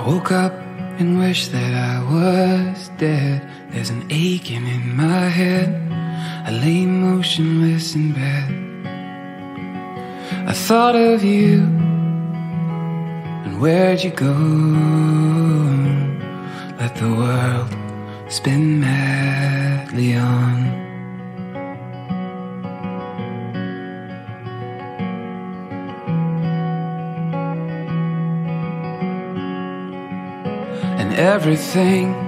woke up and wish that I was dead. There's an aching in my head. I lay motionless in bed. I thought of you, and where'd you go? Let the world spin madly on. And everything